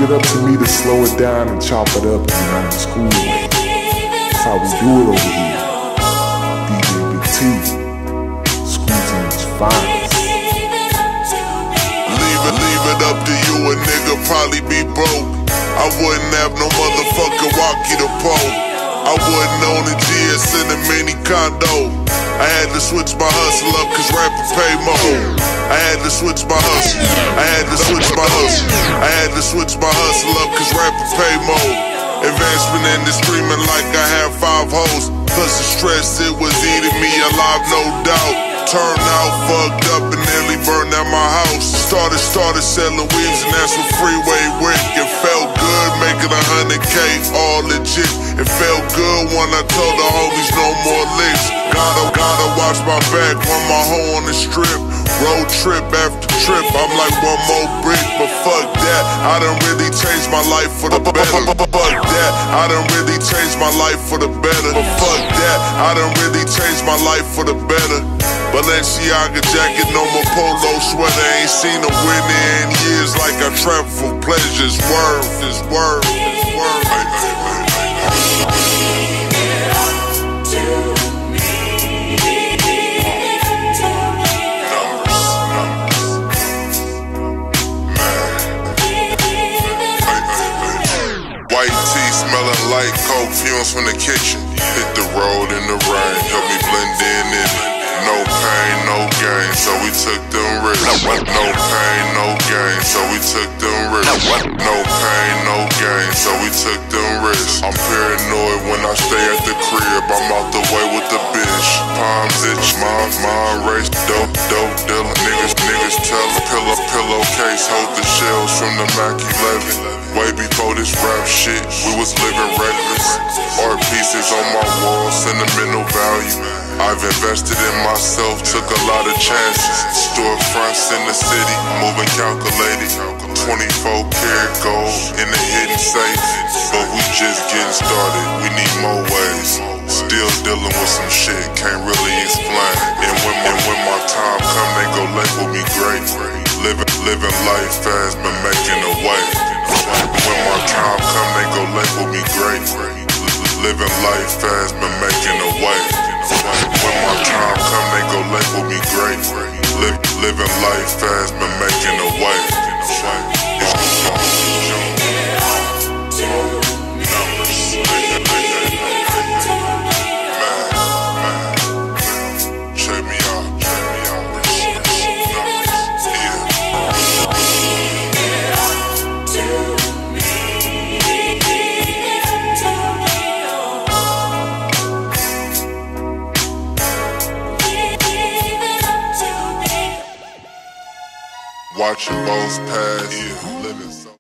Leave it up to me to slow it down and chop it up, you know, the school way. That's how we do it over here. DJ Big T, Screwziana's finest. Leave it up to you, a nigga probably be broke. I wouldn't have no motherfucking walkie to pole. I wouldn't own a GS in a mini condo. I had to switch my hustle up cause rapping pay more. I had to switch my hustle. I had to switch my hustle. I had to switch my hustle up cause rapping pay more. Advancement in the streaming like I had 5 hoes. Plus the stress, it was eating me alive, no doubt. Turned out fucked up and nearly burned out my house. Started selling weaves and that's what freeway went. It felt good making 100K, all legit. It felt good when I told the homies no more licks. Gotta watch my back when my hoe on the strip. Road trip after trip, I'm like one more brick. But fuck that, I done really changed my life for the better. Fuck that, I done really changed my life for the better. But fuck that, I done really changed my life for the better. Balenciaga jacket, no more polo sweater. Ain't seen a winner in years like I travel for pleasures. Worth is worth, is worth. White tea smelling like coke, fumes from the kitchen. Hit the road in the rain, help me blend in it. No pain, no gain, so we took them risks. No pain, no gain, so we took them risks. No pain, no gain, so we took them risks. I'm paranoid when I stay at the crib, I'm out the way with the bitch. Palms itch, mind race, dope dealer. Niggas tell a pillowcase, hold the shells from the Mac 11. Way before this rap shit, we was living reckless. Art pieces on my wall, sentimental value. I've invested in myself, took a lot of chances. Storefronts in the city, moving calculated. 24 karat gold in the hidden safe. But we just getting started, we need more ways. Still dealing with some shit, can't really explain. And when my time come, they gon' label me great. Living life fast, been making a way. When my time come, they gon' label me great. Living life fast, been making a way. When my time come, they gon' label me great. Living life fast, been making a way. Watching both pass, living so